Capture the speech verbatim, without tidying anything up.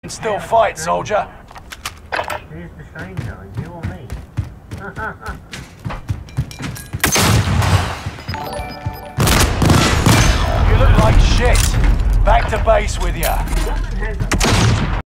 Still fight, soldier. Who's the stranger? You or me? You look like shit. Back to base with ya.